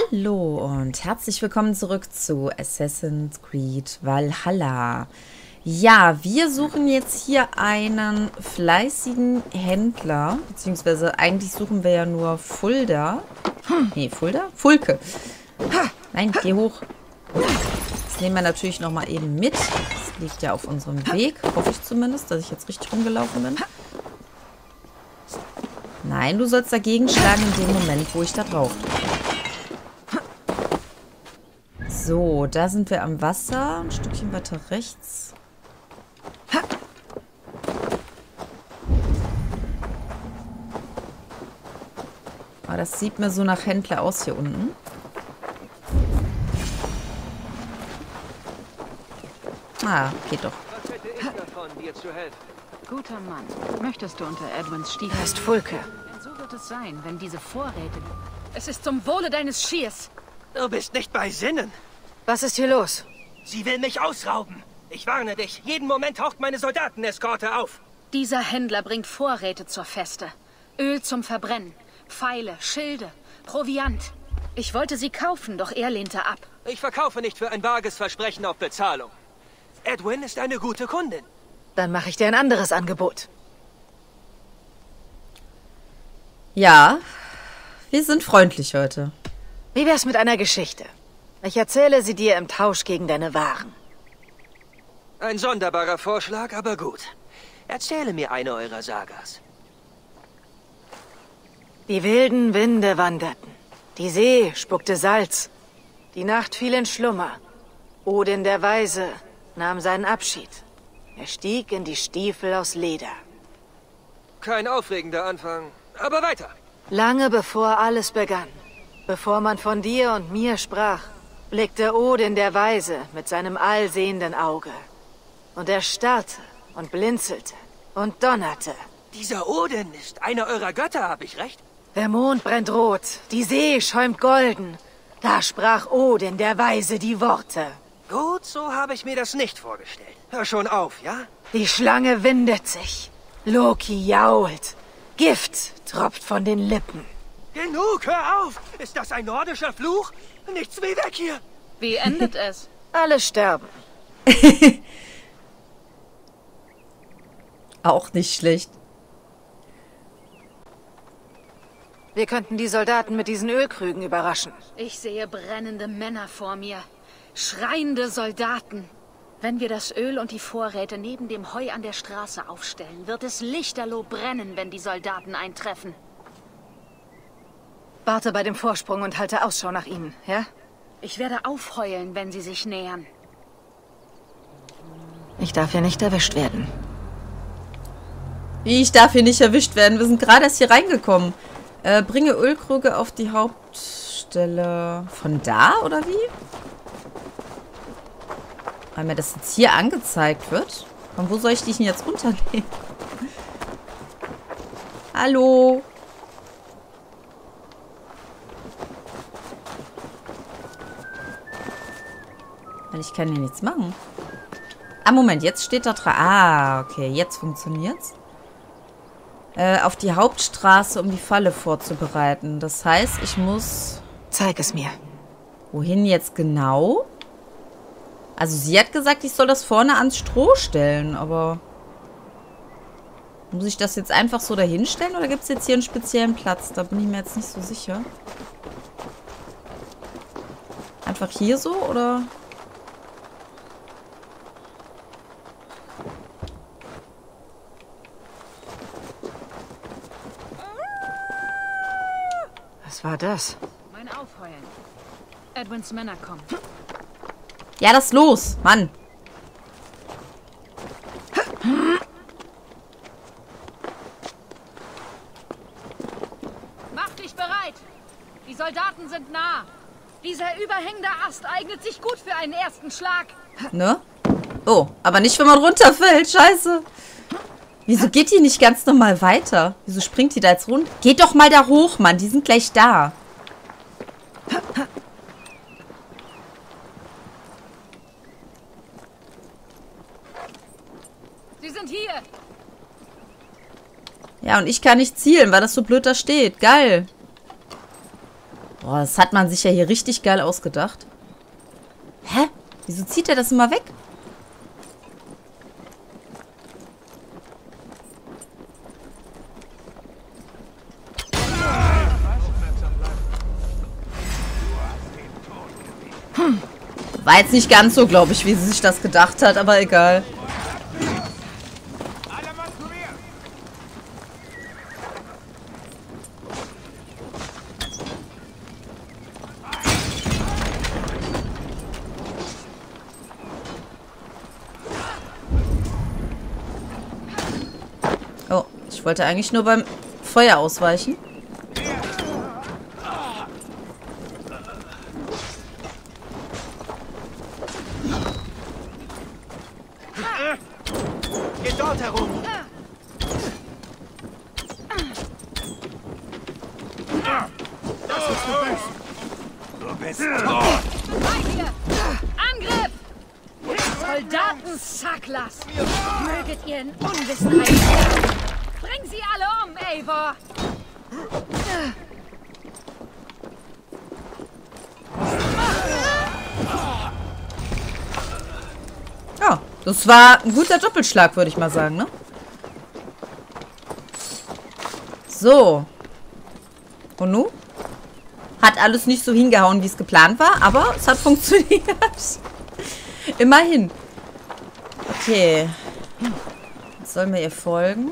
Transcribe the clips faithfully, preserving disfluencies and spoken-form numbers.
Hallo und herzlich willkommen zurück zu Assassin's Creed Valhalla. Ja, wir suchen jetzt hier einen fleißigen Händler, beziehungsweise eigentlich suchen wir ja nur Fulda. Nee, Fulda? Fulke. Nein, geh hoch. Das nehmen wir natürlich nochmal eben mit. Das liegt ja auf unserem Weg, hoffe ich zumindest, dass ich jetzt richtig rumgelaufen bin. Nein, du sollst dagegen schlagen in dem Moment, wo ich da drauf drücke. So, da sind wir am Wasser. Ein Stückchen weiter rechts. Aber das sieht mir so nach Händler aus hier unten. Ah, geht doch. Was hätte ich davon, dir zu helfen? Guter Mann. Möchtest du unter Edwins Stiefel... Er ist Fulke. Denn so wird es sein, wenn diese Vorräte... Es ist zum Wohle deines Schiers. Du bist nicht bei Sinnen. Was ist hier los? Sie will mich ausrauben. Ich warne dich, jeden Moment taucht meine Soldateneskorte auf. Dieser Händler bringt Vorräte zur Feste. Öl zum Verbrennen, Pfeile, Schilde, Proviant. Ich wollte sie kaufen, doch er lehnte ab. Ich verkaufe nicht für ein vages Versprechen auf Bezahlung. Edwin ist eine gute Kundin. Dann mache ich dir ein anderes Angebot. Ja, wir sind freundlich heute. Wie wär's mit einer Geschichte? Ich erzähle sie dir im Tausch gegen deine Waren. Ein sonderbarer Vorschlag, aber gut. Erzähle mir eine eurer Sagas. Die wilden Winde wanderten. Die See spuckte Salz. Die Nacht fiel in Schlummer. Odin der Weise nahm seinen Abschied. Er stieg in die Stiefel aus Leder. Kein aufregender Anfang, aber weiter. Lange bevor alles begann, bevor man von dir und mir sprach, blickte Odin der Weise mit seinem allsehenden Auge. Und er starrte und blinzelte und donnerte. Dieser Odin ist einer eurer Götter, habe ich recht? Der Mond brennt rot, die See schäumt golden. Da sprach Odin der Weise die Worte. Gut, so habe ich mir das nicht vorgestellt. Hör schon auf, ja? Die Schlange windet sich. Loki jault. Gift tropft von den Lippen. Genug, hör auf! Ist das ein nordischer Fluch? Nichts wie weg hier! Wie endet es? Alle sterben. Auch nicht schlecht. Wir könnten die Soldaten mit diesen Ölkrügen überraschen. Ich sehe brennende Männer vor mir. Schreiende Soldaten. Wenn wir das Öl und die Vorräte neben dem Heu an der Straße aufstellen, wird es lichterloh brennen, wenn die Soldaten eintreffen. Warte bei dem Vorsprung und halte Ausschau nach ihnen, ja? Ich werde aufheulen, wenn sie sich nähern. Ich darf hier nicht erwischt werden. Wie, ich darf hier nicht erwischt werden? Wir sind gerade erst hier reingekommen. Äh, bringe Ölkrüge auf die Hauptstelle. Von da, oder wie? Weil mir das jetzt hier angezeigt wird. Von wo soll ich dich denn jetzt runternehmen? Hallo? Weil ich kann hier nichts machen. Ah, Moment, jetzt steht da dran. Ah, okay, jetzt funktioniert's. Äh, auf die Hauptstraße, um die Falle vorzubereiten. Das heißt, ich muss... Zeig es mir. Wohin jetzt genau? Also sie hat gesagt, ich soll das vorne ans Stroh stellen, aber... Muss ich das jetzt einfach so dahin stellen oder gibt es jetzt hier einen speziellen Platz? Da bin ich mir jetzt nicht so sicher. Einfach hier so, oder... Was war das? Mein Aufheulen. Edwins Männer kommen. Ja, das ist los, Mann. Mach dich bereit! Die Soldaten sind nah. Dieser überhängende Ast eignet sich gut für einen ersten Schlag. Ne? Oh, aber nicht, wenn man runterfällt. Scheiße. Wieso geht die nicht ganz normal weiter? Wieso springt die da jetzt runter? Geht doch mal da hoch, Mann. Die sind gleich da. Sie sind hier. Ja, und ich kann nicht zielen, weil das so blöd da steht. Geil. Boah, das hat man sich ja hier richtig geil ausgedacht. Hä? Wieso zieht er das immer weg? Hm. War jetzt nicht ganz so, glaube ich, wie sie sich das gedacht hat, aber egal. Oh, ich wollte eigentlich nur beim Feuer ausweichen. Geht dort herum. Das ist du bist. Du bist tot. Angriff! Soldaten Saklas! Möget ihr in Unwissenheit sterben! Bring sie alle um, Eivor! Ja, das war ein guter Doppelschlag, würde ich mal sagen, ne? So. Und nun? Hat alles nicht so hingehauen, wie es geplant war, aber es hat funktioniert. Immerhin. Okay. Jetzt sollen wir ihr folgen.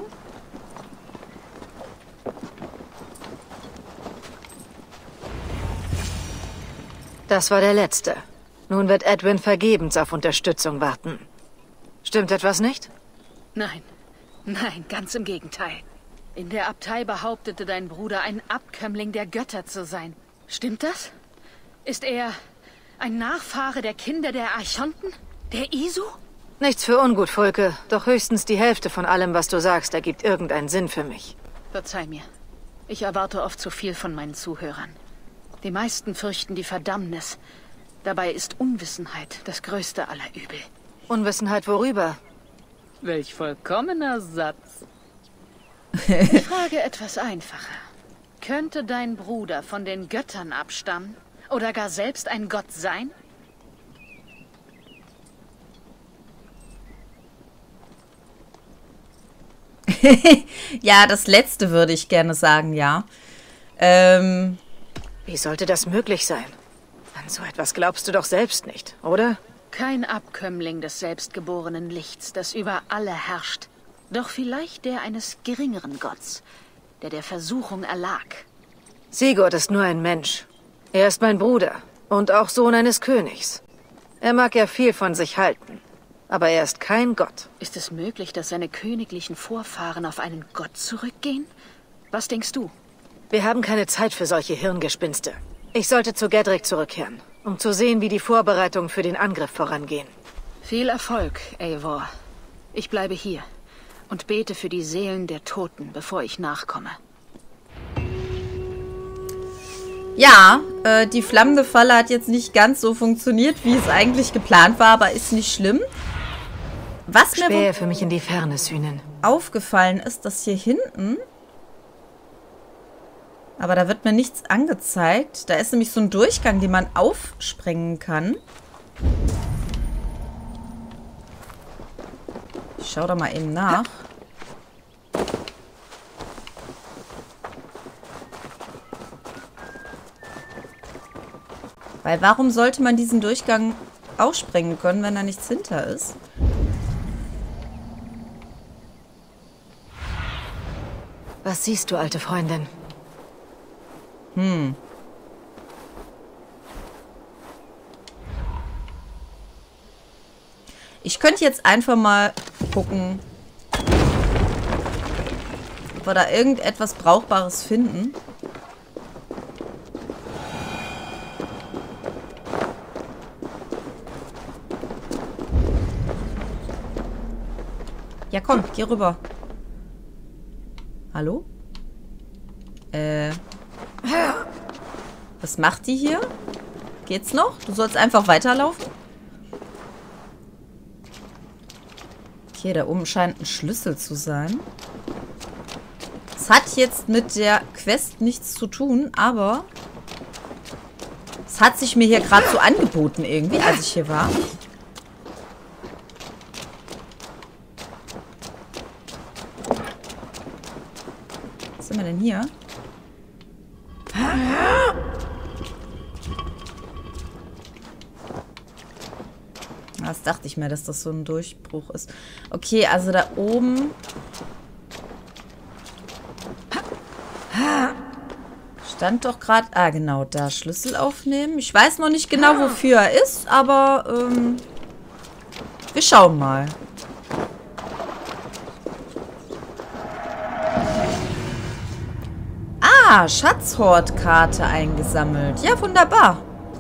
Das war der letzte. Nun wird Edwin vergebens auf Unterstützung warten. Stimmt etwas nicht? Nein, nein, ganz im Gegenteil. In der Abtei behauptete dein Bruder, ein Abkömmling der Götter zu sein. Stimmt das? Ist er ein Nachfahre der Kinder der Archonten? Der Isu? Nichts für ungut, Fulke. Doch höchstens die Hälfte von allem, was du sagst, ergibt irgendeinen Sinn für mich. Verzeih mir. Ich erwarte oft zu viel von meinen Zuhörern. Die meisten fürchten die Verdammnis. Dabei ist Unwissenheit das größte aller Übel. Unwissenheit worüber? Welch vollkommener Satz. Ich frage etwas einfacher. Könnte dein Bruder von den Göttern abstammen? Oder gar selbst ein Gott sein? Ja, das letzte würde ich gerne sagen, ja. Ähm... Wie sollte das möglich sein? An so etwas glaubst du doch selbst nicht, oder? Kein Abkömmling des selbstgeborenen Lichts, das über alle herrscht. Doch vielleicht der eines geringeren Gotts, der der Versuchung erlag. Sigurd ist nur ein Mensch. Er ist mein Bruder und auch Sohn eines Königs. Er mag ja viel von sich halten, aber er ist kein Gott. Ist es möglich, dass seine königlichen Vorfahren auf einen Gott zurückgehen? Was denkst du? Wir haben keine Zeit für solche Hirngespinste. Ich sollte zu Gedrick zurückkehren, um zu sehen, wie die Vorbereitungen für den Angriff vorangehen. Viel Erfolg, Eivor. Ich bleibe hier und bete für die Seelen der Toten, bevor ich nachkomme. Ja, äh, die flammende Falle hat jetzt nicht ganz so funktioniert, wie es eigentlich geplant war, aber ist nicht schlimm. Was mir Spähe für mich in die Ferne sühnen. Aufgefallen ist, dass hier hinten... Aber da wird mir nichts angezeigt. Da ist nämlich so ein Durchgang, den man aufsprengen kann. Ich schau da mal eben nach. Weil warum sollte man diesen Durchgang aufsprengen können, wenn da nichts hinter ist? Was siehst du, alte Freundin? Hm. Ich könnte jetzt einfach mal gucken, ob wir da irgendetwas Brauchbares finden. Ja, komm, geh rüber. Hallo? Äh... Was macht die hier? Geht's noch? Du sollst einfach weiterlaufen? Okay, da oben scheint ein Schlüssel zu sein. Das hat jetzt mit der Quest nichts zu tun, aber hat sich mir hier gerade so angeboten irgendwie, als ich hier war. Was sind wir denn hier? Das dachte ich mir, dass das so ein Durchbruch ist. Okay, also da oben... Stand doch gerade... Ah, genau, da Schlüssel aufnehmen. Ich weiß noch nicht genau, wofür er ist, aber ähm, wir schauen mal. Ah, Schatzhortkarte eingesammelt. Ja, wunderbar.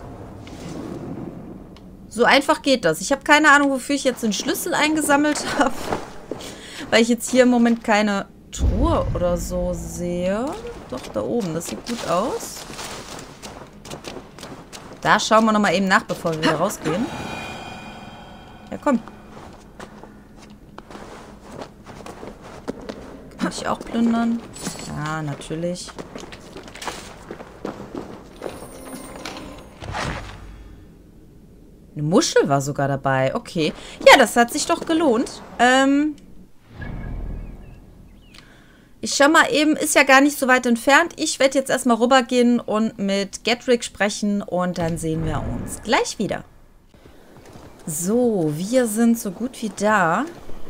So einfach geht das. Ich habe keine Ahnung, wofür ich jetzt den Schlüssel eingesammelt habe. Weil ich jetzt hier im Moment keine Truhe oder so sehe. Doch, da oben. Das sieht gut aus. Da schauen wir nochmal eben nach, bevor wir wieder rausgehen. Ja, komm. Kann ich auch plündern? Ja, natürlich. Eine Muschel war sogar dabei. Okay. Ja, das hat sich doch gelohnt. Ähm... Ich schau mal eben, ist ja gar nicht so weit entfernt. Ich werde jetzt erstmal rübergehen und mit Gedrick sprechen und dann sehen wir uns gleich wieder. So, wir sind so gut wie da.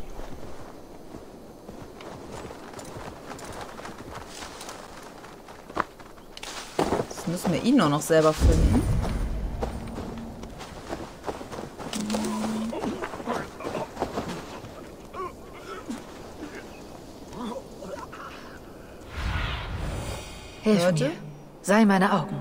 Jetzt müssen wir ihn nur noch selber finden. Hilf Leute? mir. Sei meine Augen.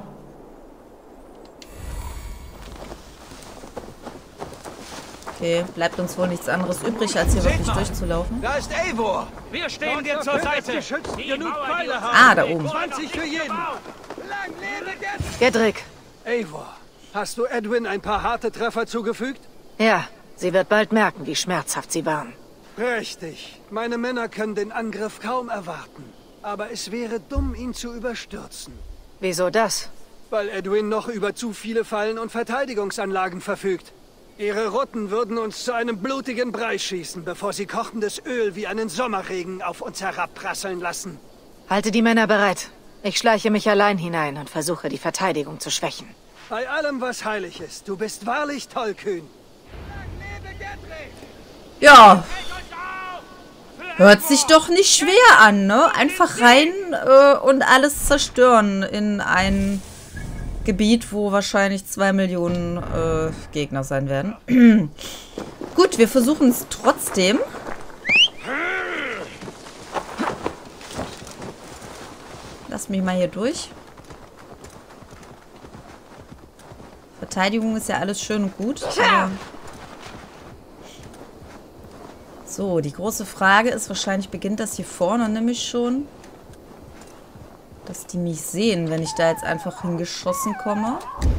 Okay, bleibt uns wohl nichts anderes übrig, als hier wirklich durchzulaufen. Da ist Eivor! Wir stehen dir zur Seite. Die genug Mauer, Pfeile die haben. Ah, da oben. zwanzig für jeden! Lang lebe Gedrick! Gedrick. Eivor, hast du Edwin ein paar harte Treffer zugefügt? Ja, sie wird bald merken, wie schmerzhaft sie waren. Prächtig. Meine Männer können den Angriff kaum erwarten. Aber es wäre dumm, ihn zu überstürzen. Wieso das? Weil Edwin noch über zu viele Fallen und Verteidigungsanlagen verfügt. Ihre Rutten würden uns zu einem blutigen Brei schießen, bevor sie kochendes Öl wie einen Sommerregen auf uns herabprasseln lassen. Halte die Männer bereit. Ich schleiche mich allein hinein und versuche, die Verteidigung zu schwächen. Bei allem, was heilig ist, du bist wahrlich tollkühn. Ja. Hört sich doch nicht schwer an, ne? Einfach rein äh, und alles zerstören in ein Gebiet, wo wahrscheinlich zwei Millionen äh, Gegner sein werden. Gut, wir versuchen es trotzdem. Lass mich mal hier durch. Verteidigung ist ja alles schön und gut. Aber so, die große Frage ist, wahrscheinlich beginnt das hier vorne nämlich schon, dass die mich sehen, wenn ich da jetzt einfach hingeschossen komme.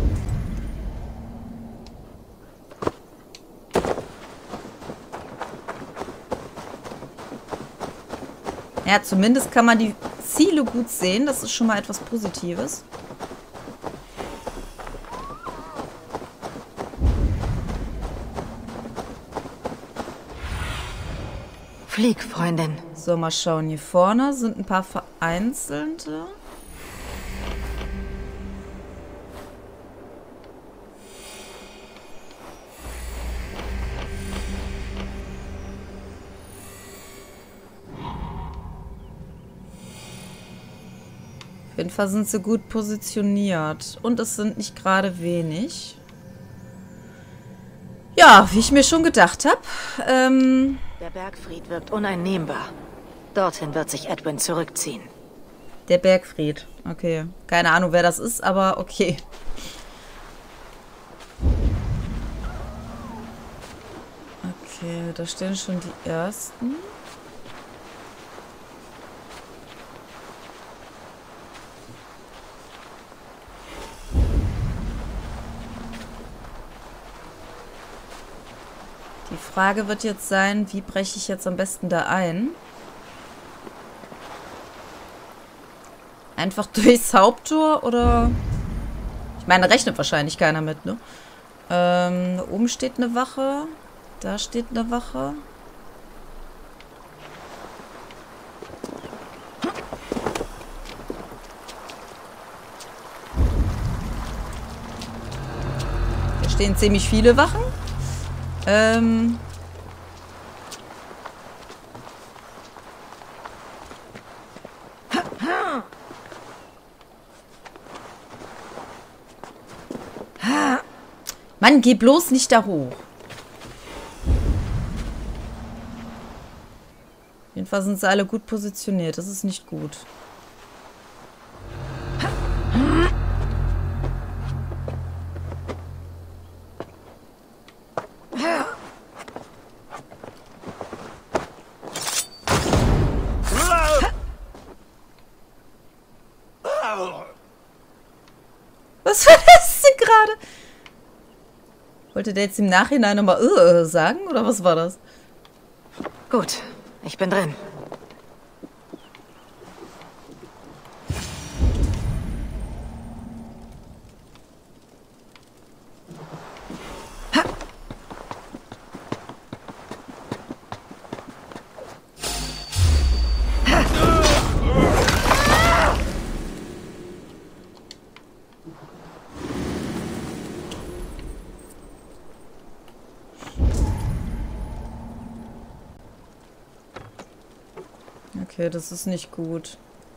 Ja, zumindest kann man die Ziele gut sehen. Das ist schon mal etwas Positives. Flieg, Freundin. So, mal schauen. Hier vorne sind ein paar vereinzelte. Auf jeden Fall sind sie gut positioniert. Und es sind nicht gerade wenig. Ja, wie ich mir schon gedacht habe. Ähm... Der Bergfried wirkt uneinnehmbar. Dorthin wird sich Edwin zurückziehen. Der Bergfried. Okay. Keine Ahnung, wer das ist, aber okay. Okay, da stehen schon die ersten. Die Frage wird jetzt sein, wie breche ich jetzt am besten da ein? Einfach durchs Haupttor oder Ich meine, da rechnet wahrscheinlich keiner mit, ne? Ähm, da oben steht eine Wache. Da steht eine Wache. Da stehen ziemlich viele Wachen. Ähm... Mann, geh bloß nicht da hoch. Jedenfalls sind sie alle gut positioniert. Das ist nicht gut. Was war das denn gerade? Wollte der jetzt im Nachhinein nochmal uh, sagen? Oder was war das? Gut, ich bin drin. Okay, das ist nicht gut.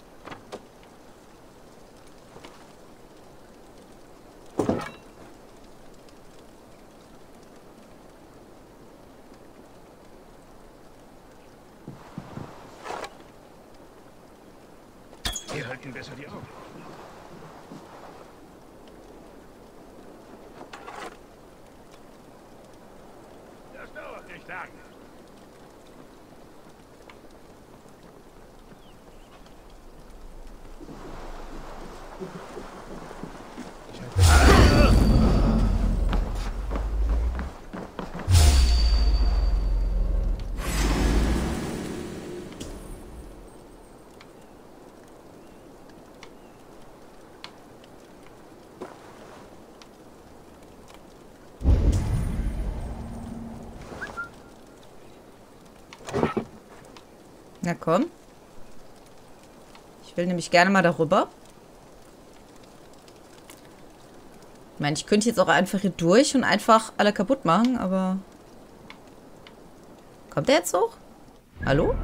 Wir halten besser die Augen. Das dauert nicht lang. Na komm. Ich will nämlich gerne mal darüber. Ich meine, ich könnte jetzt auch einfach hier durch und einfach alle kaputt machen, aber... Kommt der jetzt hoch? Hallo?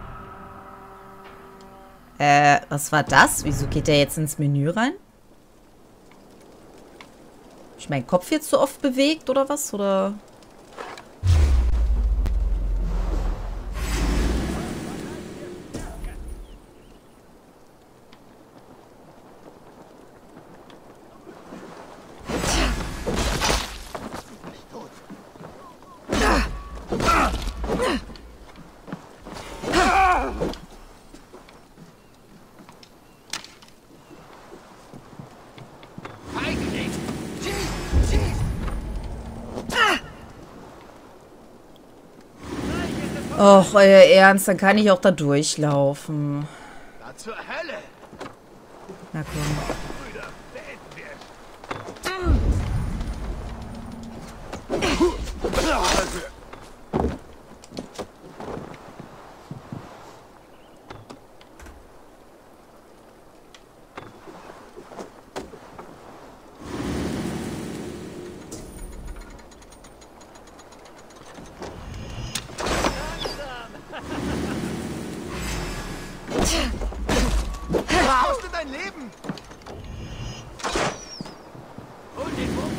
Äh, was war das? Wieso geht der jetzt ins Menü rein? Hab ich meinen Kopf jetzt so oft bewegt oder was? Oder... Och, euer Ernst, dann kann ich auch da durchlaufen. Na zur Hölle! Na komm. Brüder, beenden wir es. Kostet dein Leben! Hol den Bogen!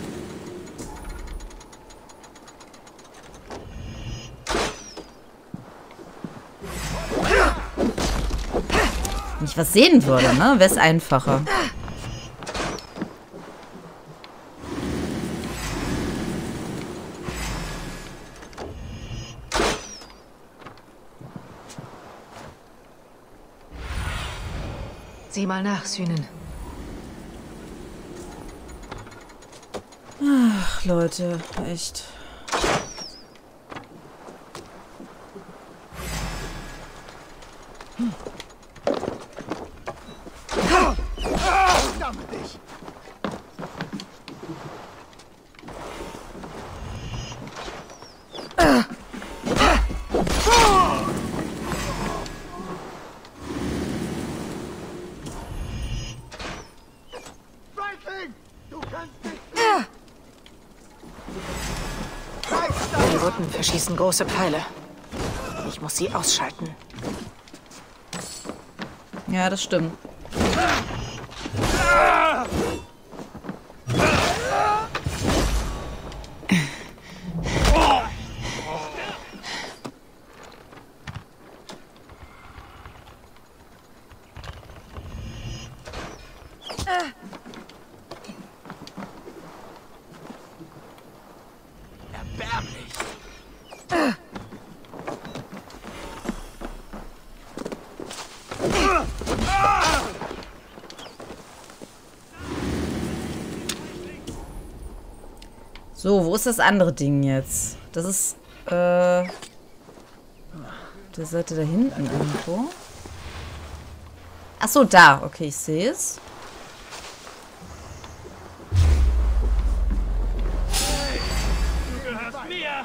Wenn ich was sehen würde, ne? Wäre es einfacher. Sieh mal nach, Sühnen. Ach, Leute, echt. Sammel dich! Die Rutten verschießen große Pfeile. Ich muss sie ausschalten. Ja, das stimmt. Erbärmlich. So, wo ist das andere Ding jetzt? Das ist, äh... der Seite da hinten irgendwo. Ach so, da. Okay, ich sehe es. Du gehörst mir.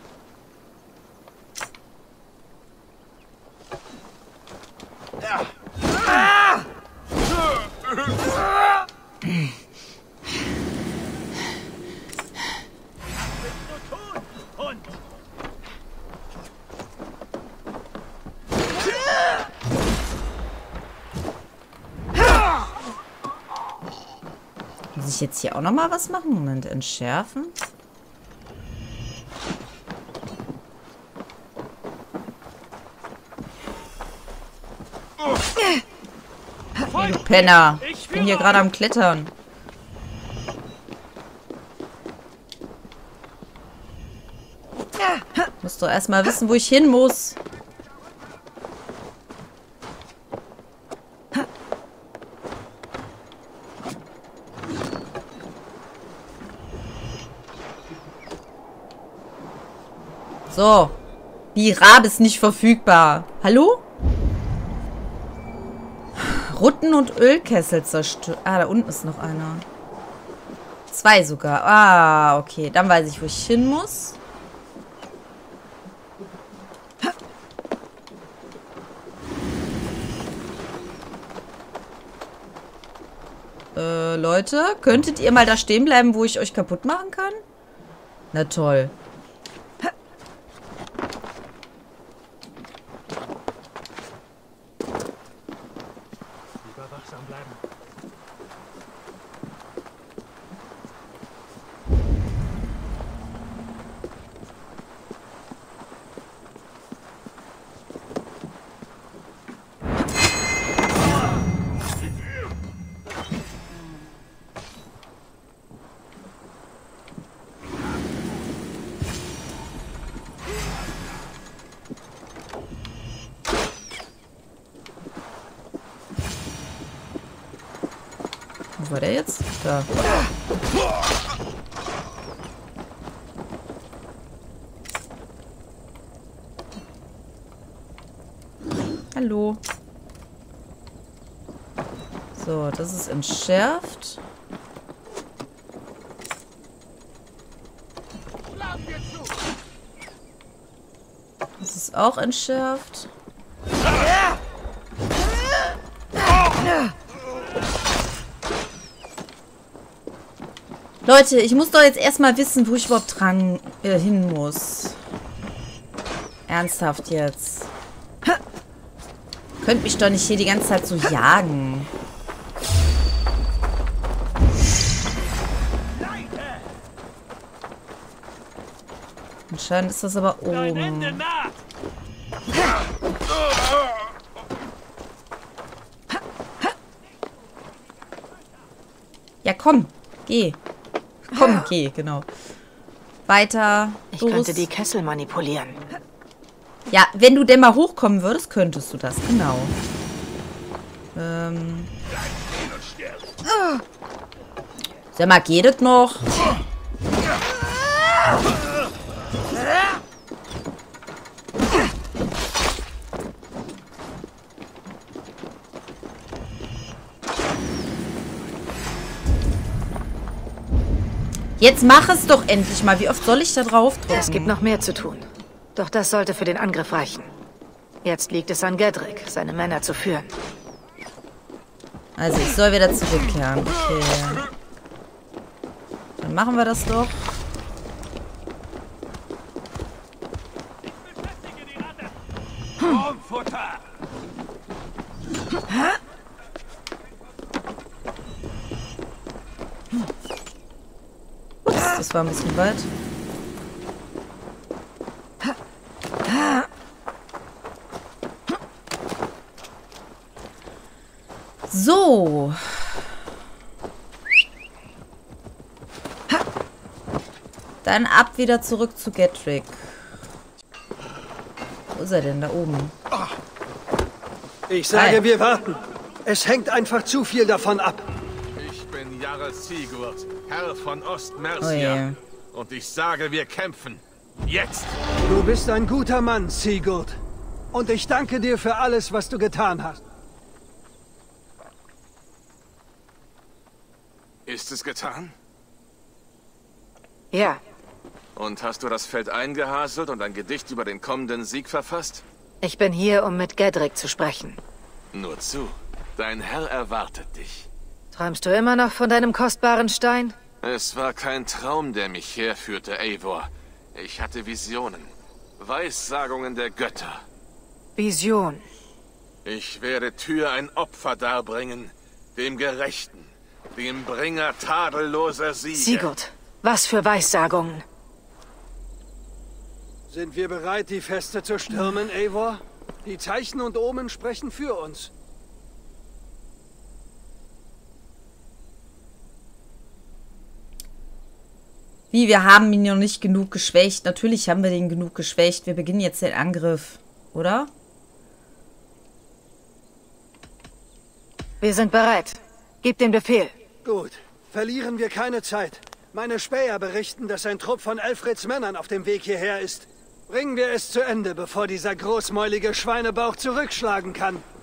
Muss ich jetzt hier auch nochmal was machen? Moment, entschärfen. Hey, du Penner. Ich bin hier gerade am Klettern. Musst doch erstmal wissen, wo ich hin muss. So. Birab ist nicht verfügbar. Hallo? Rutten- und Ölkessel zerstört. Ah, da unten ist noch einer. Zwei sogar. Ah, okay. Dann weiß ich, wo ich hin muss. Äh, Leute, könntet ihr mal da stehen bleiben, wo ich euch kaputt machen kann? Na toll. Wachsam bleiben. Wo war der jetzt? Da. Hallo. So, das ist entschärft. Das ist auch entschärft. Leute, ich muss doch jetzt erstmal wissen, wo ich überhaupt dran äh, hin muss. Ernsthaft jetzt. Könnt mich doch nicht hier die ganze Zeit so jagen. Anscheinend ist das aber oben. Ja, komm. Geh. Komm, geh, genau. Weiter. Ich los. könnte die Kessel manipulieren. Ja, wenn du denn mal hochkommen würdest, könntest du das, genau. Ähm. Sag mal, geht das noch? Jetzt mach es doch endlich mal. Wie oft soll ich da drauf drücken? Es gibt noch mehr zu tun. Doch das sollte für den Angriff reichen. Jetzt liegt es an Gedrick, seine Männer zu führen. Also, ich soll wieder zurückkehren. Okay. Dann machen wir das doch. Wurmfutter! Ups, das war ein bisschen weit. So. Dann ab wieder zurück zu Gedrick. Wo ist er denn? Da oben. Ich sage, Hi. wir warten. Es hängt einfach zu viel davon ab. Ich bin Jarl Sigurd, Herr von Ostmercia. Oh je. Und ich sage, wir kämpfen. Jetzt! Du bist ein guter Mann, Sigurd. Und ich danke dir für alles, was du getan hast. Ist es getan? Ja, Und hast du das Feld eingehaselt und ein Gedicht über den kommenden Sieg verfasst? ich bin hier, um mit Gedrick zu sprechen. Nur zu. Dein Herr erwartet dich. Träumst du immer noch von deinem kostbaren Stein? Es war kein Traum, der mich herführte, Eivor. Ich hatte Visionen. Weissagungen der Götter. Vision. Ich werde Tyr ein Opfer darbringen. Dem Gerechten. Dem Bringer tadelloser Siege. Sigurd, was für Weissagungen. Sind wir bereit, die Feste zu stürmen, Eivor? Die Zeichen und Omen sprechen für uns. Wie, wir haben ihn noch nicht genug geschwächt. Natürlich haben wir den genug geschwächt. Wir beginnen jetzt den Angriff, oder? Wir sind bereit. Gib den Befehl. Gut, verlieren wir keine Zeit. Meine Späher berichten, dass ein Trupp von Elfrids Männern auf dem Weg hierher ist. Bringen wir es zu Ende, bevor dieser großmäulige Schweinebauch zurückschlagen kann.